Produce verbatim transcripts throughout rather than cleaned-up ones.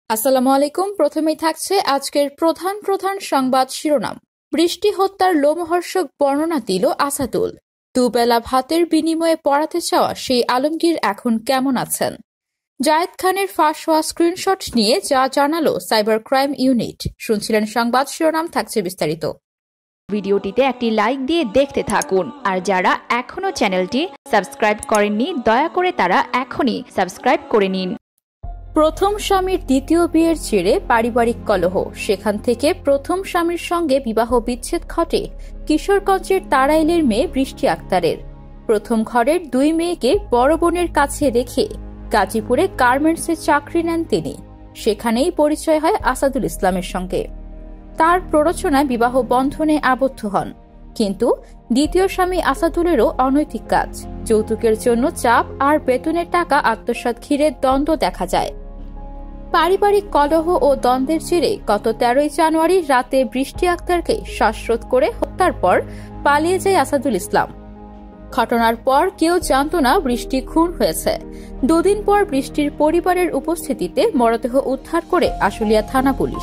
আসসালামু আলাইকুম। প্রথমেই থাকছে আজকের প্রধান প্রধান সংবাদ শিরোনাম। বৃষ্টি হত্যার লোমহর্ষক বর্ণনা দিল আসাদুল। দুবেলা ভাতের বিনিময়ে পড়াতে চাওয়া সেই আলমগীর এখন কেমন আছেন? জায়েদ খানের ফাঁস হওয়া স্ক্রিনশট নিয়ে যা জানালো সাইবার ক্রাইম ইউনিট। শুনছিলেন সংবাদ শিরোনাম, থাকছে বিস্তারিত। ভিডিওটিতে একটি লাইক দিয়ে দেখতে থাকুন, আর যারা এখনো চ্যানেলটি সাবস্ক্রাইব করেননি দয়া করে তারা এখনই সাবস্ক্রাইব করে নিন। প্রথম স্বামীর দ্বিতীয় বিয়ের জেরে পারিবারিক কলহ, সেখান থেকে প্রথম স্বামীর সঙ্গে বিবাহ বিচ্ছেদ ঘটে কিশোরগঞ্জের তারাইলের মেয়ে বৃষ্টি আক্তারের। প্রথম ঘরের দুই মেয়েকে বড় বোনের কাছে রেখে গাজীপুরে গার্মেন্টসে চাকরি নেন তিনি। সেখানেই পরিচয় হয় আসাদুল ইসলামের সঙ্গে। তার প্ররোচনায় বিবাহ বন্ধনে আবদ্ধ হন। কিন্তু দ্বিতীয় স্বামী আসাদুলেরও অনৈতিক কাজ, যৌতুকের জন্য চাপ আর বেতনের টাকা আত্মসাৎ ঘিরে দ্বন্দ্ব দেখা যায়। পারিবারিক কলহ ও দ্বন্দ্বের জেরে গত তেরোই জানুয়ারি রাতে বৃষ্টি আক্তারকে শ্বাসরোধ করে হত্যার পর পালিয়ে যায় আসাদুল ইসলাম। ঘটনার পর কেউ জানত না বৃষ্টি খুন হয়েছে। দুদিন পর বৃষ্টির পরিবারের উপস্থিতিতে মরদেহ উদ্ধার করে আশুলিয়া থানা পুলিশ।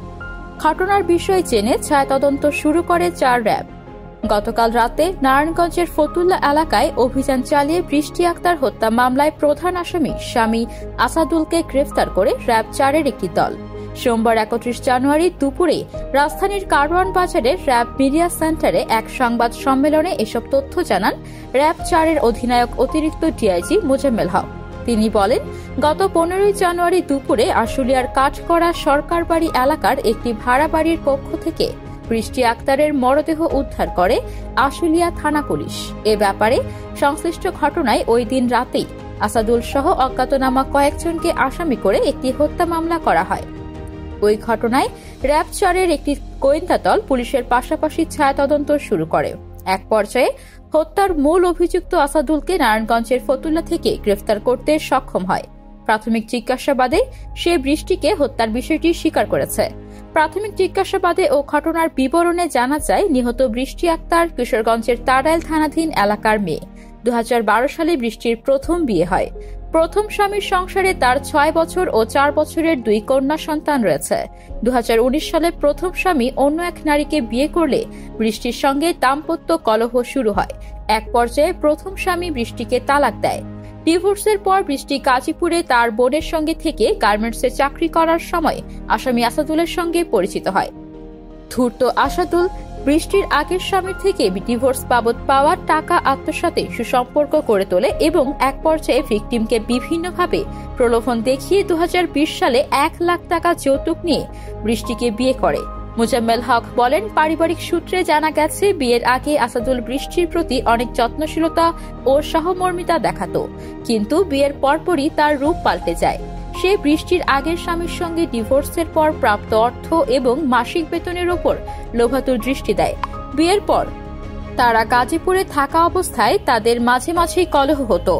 ঘটনার বিষয় জেনে ছায়া তদন্ত শুরু করে চার র্যাব। গতকাল রাতে নারায়ণগঞ্জের ফতুল্লা এলাকায় অভিযান চালিয়ে বৃষ্টি আক্তার হত্যা মামলায় প্রধান আসামি স্বামী আসাদুলকে গ্রেফতার করে র্যাব চারের একটি দল সোমবার একত্রিশ জানুয়ারি দুপুরে রাজধানীর কারওয়ান বাজারের র্যাব মিডিয়া সেন্টারে এক সংবাদ সম্মেলনে এসব তথ্য জানান র্যাব চারের অধিনায়ক অতিরিক্ত ডিআইজি মোজাম্মেল হক। তিনি বলেন, গত পনেরোই জানুয়ারি দুপুরে আশুলিয়ার কাঠকড়া সরকার বাড়ি এলাকার একটি ভাড়া বাড়ির কক্ষ থেকে বৃষ্টি আক্তারের মরদেহ উদ্ধার করে আশুলিয়া থানা পুলিশ। এ ব্যাপারে সংশ্লিষ্ট ঘটনায় ওই দিন রাতেই আসাদুল সহ অজ্ঞাতনামা কয়েকজনকে আসামি করে একটি হত্যা মামলা করা হয়। ওই ঘটনায় র্যাব চারের একটি গোয়েন্দা দল পুলিশের পাশাপাশি ছায়া তদন্ত শুরু করে। এক পর্যায়ে হত্যার মূল অভিযুক্ত আসাদুলকে নারায়ণগঞ্জের ফতুল্লা থেকে গ্রেফতার করতে সক্ষম হয়। প্রাথমিক জিজ্ঞাসাবাদে সে বৃষ্টিকে হত্যার বিষয়টি স্বীকার করেছে। প্রাথমিক জিজ্ঞাসাবাদে ও ঘটনার বিবরণে জানা যায়, নিহত বৃষ্টি আক্তার কিশোরগঞ্জের তারাইল থানাধীন এলাকার মেয়ে। দু হাজার বারো সালে বৃষ্টির প্রথম বিয়ে হয়। প্রথম স্বামীর সংসারে তার ছয় বছর ও চার বছরের দুই কন্যা সন্তান রয়েছে। দু হাজার উনিশ সালে প্রথম স্বামী অন্য এক নারীকে বিয়ে করলে বৃষ্টির সঙ্গে দাম্পত্য কলহ শুরু হয়। এক পর্যায়ে প্রথম স্বামী বৃষ্টিকে তালাক দেয়। ডিভোর্সের পর বৃষ্টি গাজীপুরে তার বোনের সঙ্গে থেকে গার্মেন্টসে চাকরি করার সময় আসামি আসাদুলের সঙ্গে পরিচিত হয়। ধূর্ত আসাদুল বৃষ্টির আগের স্বামীর থেকে ডিভোর্স বাবদ পাওয়ার টাকা আত্মসাতে সুসম্পর্ক করে তোলে এবং এক পর্যায়ে ভিকটিমকে বিভিন্নভাবে প্রলোভন দেখিয়ে দু হাজার বিশ সালে এক লাখ টাকা যৌতুক নিয়ে বৃষ্টিকে বিয়ে করে। মোজাম্মেল হক বলেন, পারিবারিক সূত্রে জানা গেছে বিয়ের আগে আসাদুল বৃষ্টির প্রতি অনেক যত্নশীলতা ও সহমর্মিতা দেখাত, কিন্তু বিয়ের পরপরই তার রূপ পাল্টে যায়। সে বৃষ্টির আগের স্বামীর সঙ্গে ডিভোর্সের পর প্রাপ্ত অর্থ এবং মাসিক বেতনের ওপর লোভাতুর দৃষ্টি দেয়। বিয়ের পর তারা গাজীপুরে থাকা অবস্থায় তাদের মাঝে মাঝেই কলহ হতো।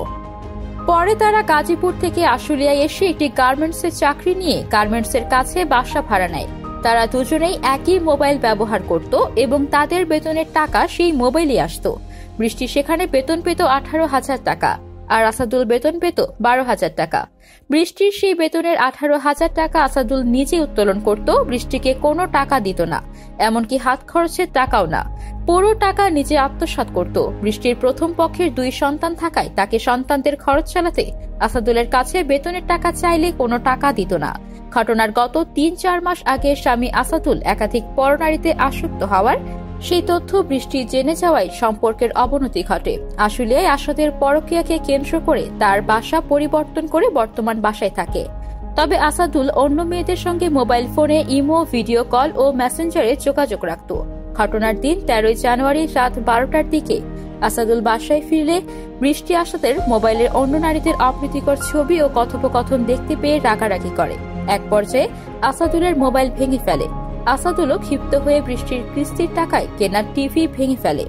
পরে তারা গাজীপুর থেকে আশুলিয়ায় এসে একটি গার্মেন্টসে চাকরি নিয়ে গার্মেন্টসের কাছে বাসা ভাড়া নেয়। তারা দুজনেই একই মোবাইল ব্যবহার করত এবং তাদের বেতনের টাকা সেই মোবাইলে আসত। বৃষ্টি সেখানে বেতন পেত আঠারো হাজার টাকা আর আসাদুল বেতন পেত বারো হাজার টাকা। বৃষ্টির সেই বেতনের আঠারো হাজার টাকা আসাদুল নিজে উত্তোলন করত। বৃষ্টিকে কোনো টাকা দিত না, এমনকি হাত খরচের টাকাও না। পুরো টাকা নিজে আত্মসাৎ করত। বৃষ্টির প্রথম পক্ষের দুই সন্তান থাকায় তাকে সন্তানদের খরচ চালাতে আসাদুলের কাছে বেতনের টাকা চাইলে কোনো টাকা দিত না। ঘটনার গত তিন চার মাস আগে স্বামী আসাদুল একাধিক পরনারীতে আসক্ত হওয়ার সেই তথ্য বৃষ্টি জেনে যাওয়ায় সম্পর্কের অবনতি ঘটে। আশুলিয়ায় আসাদের পরকীয়াকে কেন্দ্র করে তার বাসা পরিবর্তন করে বর্তমান বাসায় থাকে। তবে আসাদুল অন্য মেয়েদের সঙ্গে মোবাইল ফোনে ইমো, ভিডিও কল ও মেসেঞ্জারে যোগাযোগ রাখত। ঘটনার দিন তেরোই জানুয়ারি রাত বারোটার দিকে আসাদুল বাসায় ফিরলে বৃষ্টি আসাদের মোবাইলের অন্য নারীদের অপ্রীতিকর ছবি ও কথোপকথন দেখতে পেয়ে রাগারাগি করে। এক পর্যায়ে আসাদুলের মোবাইল ভেঙে ফেলে। আসাদুলও ক্ষিপ্ত হয়ে বৃষ্টির কিস্তির টাকায় কেনা টিভি ভেঙে ফেলে।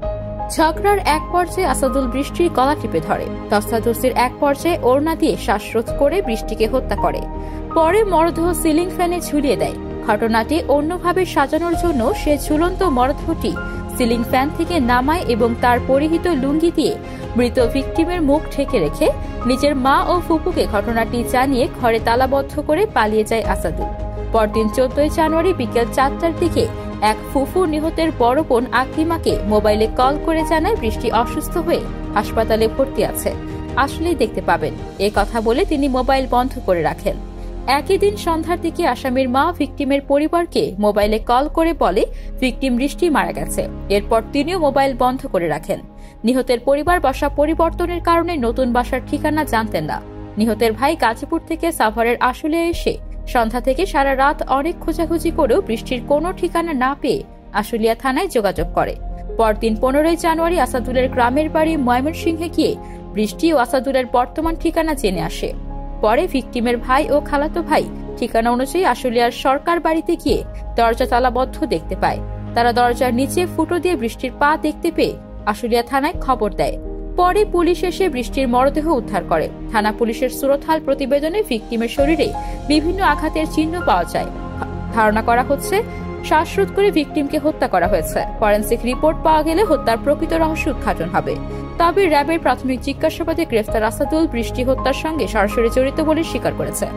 ঝগড়ার এক পর্যায়ে আসাদুল বৃষ্টির গলা টিপে ধরে। ধস্তাধস্তির এক পর্যায়ে ওড়না দিয়ে শ্বাসরোধ করে বৃষ্টিকে হত্যা করে। পরে মরদেহ সিলিং ফ্যানে ঝুলিয়ে দেয়। ঘটনাটি অন্যভাবে সাজানোর জন্য সে ঝুলন্ত মরদেহটি সিলিং ফ্যান থেকে নামায় এবং তার পরিহিত লুঙ্গি দিয়ে মৃত ভিকটিমের মুখ ঢেকে রেখে নিজের মা ও ফুপুকে ঘটনাটি জানিয়ে ঘরে তালাবদ্ধ করে পালিয়ে যায় আসাদুল। পরদিন চোদ্দই জানুয়ারি বিকেল চারটার দিকে এক ফুফু নিহতের বড় বোন আকলিমাকে মোবাইলে কল করে জানায় বৃষ্টি অসুস্থ হয়ে হাসপাতালে ভর্তি আছে, আসলেই দেখতে পাবেন। এ কথা বলে তিনি মোবাইল বন্ধ করে রাখেন। একই দিন সন্ধ্যার দিকে আসামির মা ভিকটিমের পরিবারকে মোবাইলে কল করে বলে ভিকটিম বৃষ্টি মারা গেছে। এরপর তিনিও মোবাইল বন্ধ করে রাখেন। নিহতের পরিবার বাসা পরিবর্তনের কারণে নতুন বাসার ঠিকানা জানতেন না। নিহতের ভাই গাজীপুর থেকে সাভারের আশুলিয়ায় এসে সন্ধ্যা থেকে সারা রাত অনেক খোঁজাখুঁজি করেও বৃষ্টির কোনো ঠিকানা না পেয়ে আশুলিয়া থানায় যোগাযোগ করে। পরদিন পনেরোই জানুয়ারি আসাদুলের গ্রামের বাড়ি ময়মনসিংহে গিয়ে বৃষ্টি ও আসাদুলের বর্তমান ঠিকানা জেনে আসে। পরে ভিকটিমের ভাই ও খালাতো ভাই ঠিকানা অনুযায়ী আশুলিয়ার সরকার বাড়িতে গিয়ে দরজা তালাবদ্ধ দেখতে পায়। তারা দরজার নিচে ফুটো দিয়ে বৃষ্টির পা দেখতে পেয়ে আশুলিয়া থানায় খবর দেয়। পরে পুলিশ এসে বৃষ্টির মরদেহ উদ্ধার করে। থানা পুলিশের সুরতহাল প্রতিবেদনে ভিকটিমের শরীরে বিভিন্ন আঘাতের চিহ্ন পাওয়া যায়। ধারণা করা হচ্ছে শ্বাসরোধ করে ভিকটিমকে হত্যা করা হয়েছে। ফরেনসিক রিপোর্ট পাওয়া গেলে হত্যার প্রকৃত রহস্য উদ্ঘাটন হবে। তবে র্যাবের প্রাথমিক জিজ্ঞাসাবাদে গ্রেফতার আসাদুল বৃষ্টি হত্যার সঙ্গে সরাসরি জড়িত বলে স্বীকার করেছে।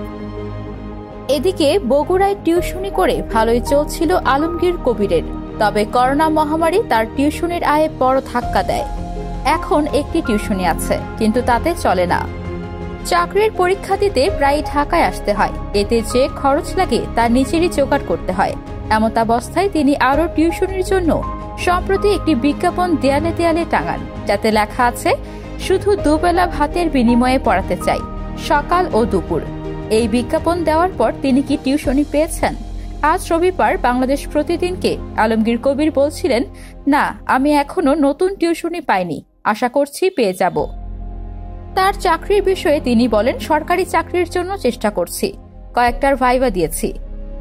এদিকে বগুড়ায় টিউশনি করে ভালোই চলছিল আলমগীর কবিরের, তবে করোনা মহামারী তার টিউশনের আয়ে বড় ধাক্কা দেয়। এখন একটি টিউশনি আছে, কিন্তু তাতে চলে না। চাকরির পরীক্ষা দিতে প্রায় ঢাকায় আসতে হয়, এতে যে খরচ লাগে তা নিজেরই জোগাড় করতে হয়। এমতাবস্থায় তিনি আরও টিউশনির জন্য সম্প্রতি একটি বিজ্ঞাপন দেয়ালে দেয়ালে টাঙান, যাতে লেখা আছে শুধু দুবেলা ভাতের বিনিময়ে পড়াতে চাই, সকাল ও দুপুর। এই বিজ্ঞাপন দেওয়ার পর তিনি কি টিউশনি পেয়েছেন? আজ রবিবার বাংলাদেশ প্রতিদিনকে আলমগীর কবির বলছিলেন, না, আমি এখনো নতুন টিউশনি পাইনি, আশা করছি পেয়ে যাব। তার চাকরির বিষয়ে তিনি বলেন, সরকারি চাকরির জন্য চেষ্টা করছি, কয়েকটার ভাইবা দিয়েছি,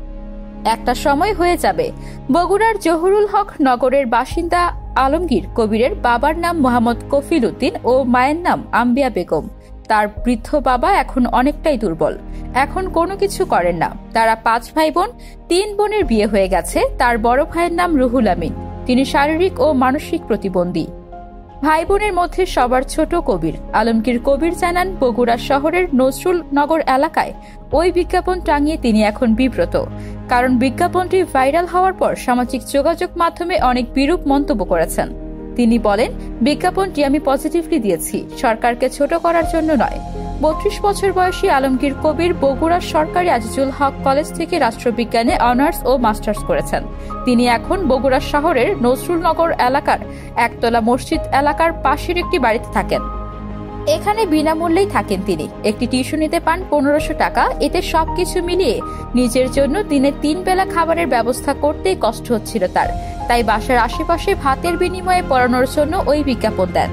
একটা সময় হয়ে যাবে। বগুড়ার জহুরুল হক নগরের বাসিন্দা আলমগীর কবিরের বাবার নাম মোহাম্মদ কফিল উদ্দিন ও মায়ের নাম আম্বিয়া বেগম। তার বৃদ্ধ বাবা এখন অনেকটাই দুর্বল, এখন কোনো কিছু করেন না। তারা পাঁচ ভাই বোন, তিন বোনের বিয়ে হয়ে গেছে। তার বড় ভাইয়ের নাম রুহুল আমিন, তিনি শারীরিক ও মানসিক প্রতিবন্ধী। ভাই বোনের মধ্যে সবার ছোট কবির। আলমগীর কবির জানান, বগুড়া শহরের নজরুল নগর এলাকায় ওই বিজ্ঞাপন টাঙিয়ে তিনি এখন বিব্রত, কারণ বিজ্ঞাপনটি ভাইরাল হওয়ার পর সামাজিক যোগাযোগ মাধ্যমে অনেক বিরূপ মন্তব্য করেছেন। তিনি বলেন, বিজ্ঞাপনটি আমি পজিটিভলি দিয়েছি, সরকারকে ছোট করার জন্য নয়। বত্রিশ বছর বয়সী আলমগীর কবির বগুড়ার সরকারি আজিজুল হক কলেজ থেকে রাষ্ট্রবিজ্ঞানে অনার্স ও মাস্টার্স করেছেন। তিনি এখন বগুড়া শহরের নজরুলনগর এলাকার একতলা মসজিদ এলাকার পাশের একটি বাড়িতে থাকেন। এখানে বিনামূল্যেই থাকেন তিনি। একটি টিউশনিতে পান পনেরোশো টাকা। এতে সবকিছু মিলিয়ে নিজের জন্য দিনে তিন বেলা খাবারের ব্যবস্থা করতেই কষ্ট হচ্ছিল তার, তাই বাসার আশেপাশে ভাতের বিনিময়ে পড়ানোর জন্য ওই বিজ্ঞাপন দেন।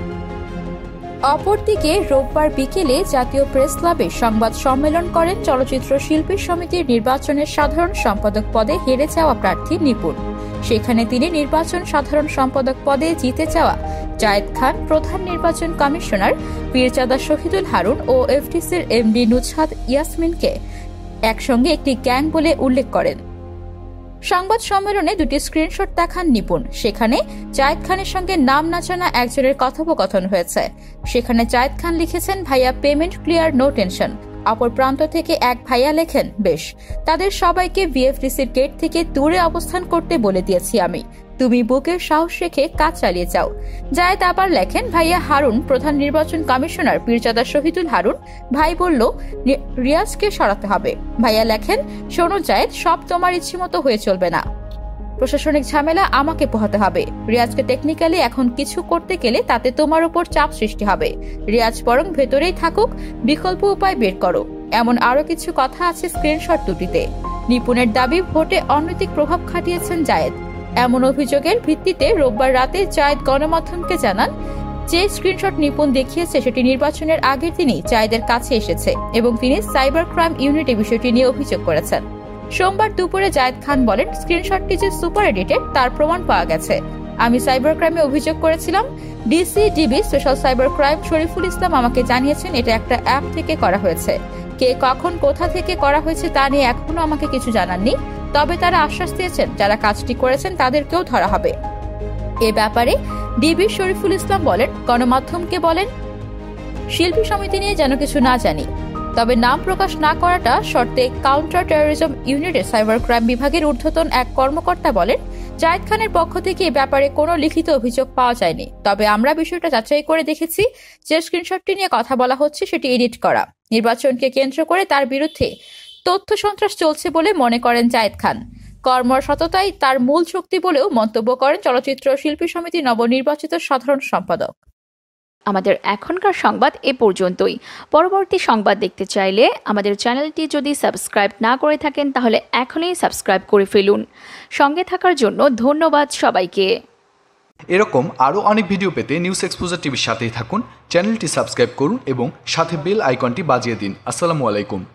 অপরদিকে রোববার বিকেলে জাতীয় প্রেস ক্লাবে সংবাদ সম্মেলন করেন চলচ্চিত্র শিল্পী সমিতির নির্বাচনের সাধারণ সম্পাদক পদে হেরে যাওয়া প্রার্থী নিপুণ। সেখানে তিনি নির্বাচন সাধারণ সম্পাদক পদে জিতে যাওয়া জায়েদ খান, প্রধান নির্বাচন কমিশনার পীরজাদা শহীদুল হারুন ও এফডিসির এমডি নুজহাত ইয়াসমিনকে একসঙ্গে একটি গ্যাং বলে উল্লেখ করেন। সংবাদ সম্মেলনে দুটি স্ক্রিনশট দেখান নিপুণ। সেখানে জায়েদ খানের সঙ্গে নাম না জানা একজনের কথোপকথন হয়েছে। সেখানে জায়েদ খান লিখেছেন, ভাইয়া পেমেন্ট ক্লিয়ার, নো টেনশন। অপর প্রান্ত থেকে এক ভাইয়া লেখেন, বেশ, তাদের সবাইকে বিএফডিসির গেট থেকে দূরে অবস্থান করতে বলে দিয়েছি আমি, তুমি বুকের সাহস রেখে কাজ চালিয়ে যাও। জায়েদ আবার লেখেন, ভাইয়া হারুন, প্রধান নির্বাচন কমিশনার পীরজাদা শহীদুল হারুন, ভাই বলল রিয়াজকে সরাতে হবে। ভাইয়া লেখেন, শোনো জায়েদ, সব তোমার ইচ্ছে মতো হয়ে চলবে না, প্রশাসনিক ঝামেলা আমাকে পোহাতে হবে। রিয়াজকে টেকনিক্যালি এখন কিছু করতে গেলে তাতে তোমার উপর চাপ সৃষ্টি হবে। রিয়াজ বরং ভেতরেই থাকুক, বিকল্প উপায় বের করো। এমন আরো কিছু কথা আছে স্ক্রিনশট দুটিতে। নিপুণের দাবি, ভোটে অনৈতিক প্রভাব খাটিয়েছেন জায়েদ। এমন অভিযোগের ভিত্তিতে রোববার রাতে জায়েদ গণমাধ্যমকে জানান, যে স্ক্রিনশট নিপুণ দেখিয়েছে সেটি নির্বাচনের আগের দিনই জায়েদের কাছে এসেছে এবং তিনি সাইবার ক্রাইম ইউনিটে বিষয়টি নিয়ে অভিযোগ করেছেন। সোমবার দুপুরে জায়েদ খান বলেন, স্ক্রিনশটটি যে সুপার এডিটেড তার প্রমাণ পাওয়া গেছে। আমি সাইবার ক্রাইমে অভিযোগ করেছিলাম। DC DB special cyber crime Shariful Islam আমাকে জানিয়েছেন এটা একটা অ্যাপ থেকে করা হয়েছে। কে কখন কোথা থেকে করা হয়েছে তা নিয়ে এখনো আমাকে কিছু জানাননি, তবে তারা আশ্বাস দিয়েছেন যারা কাজটি করেছেন তাদেরকেও ধরা হবে। এ ব্যাপারে ডিবি শরীফুল ইসলাম বলেন, গণমাধ্যমকে বলেন শিল্পী সমিতি নিয়ে যেন কিছু না জানি, তবে নাম প্রকাশ না করাটা শর্তে কাউন্টার টেরোরিজম ইউনিটের সাইবার ক্রাইম বিভাগের ঊর্ধ্বতন এক কর্মকর্তা বলেন, জায়েদ খানের পক্ষ থেকে এ ব্যাপারে কোনো লিখিত অভিযোগ পাওয়া যায়নি। তবে আমরা বিষয়টা যাচাই করে দেখেছি, যে স্ক্রিনশটটি নিয়ে কথা বলা হচ্ছে সেটি এডিট করা। নির্বাচনকে কেন্দ্র করে তার বিরুদ্ধে তথ্য সন্ত্রাস চলছে বলে মনে করেন জায়েদ খান। কর্মসততাই তার মূল শক্তি বলেও মন্তব্য করেন চলচ্চিত্র শিল্পী সমিতি নবনির্বাচিত সাধারণ সম্পাদক। আমাদের এখনকার সংবাদ এ পর্যন্তই। পরবর্তী সংবাদ দেখতে চাইলে আমাদের চ্যানেলটি যদি সাবস্ক্রাইব না করে থাকেন তাহলে এখনই সাবস্ক্রাইব করে ফেলুন। সঙ্গে থাকার জন্য ধন্যবাদ সবাইকে। এরকম আরও অনেক ভিডিও পেতে নিউজ এক্সপোজার টিভির সাথেই থাকুন। চ্যানেলটি সাবস্ক্রাইব করুন এবং সাথে বেল আইকনটি বাজিয়ে দিন। আসসালামু আলাইকুম।